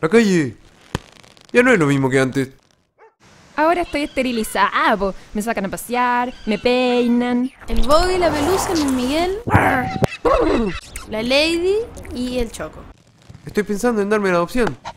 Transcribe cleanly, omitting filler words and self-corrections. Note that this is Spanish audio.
La calle ya no es lo mismo que antes. Ahora estoy esterilizada, po. Me sacan a pasear, me peinan. El Bobby, la Pelusa, el Miguel, la Lady y el Choco. Estoy pensando en darme la adopción.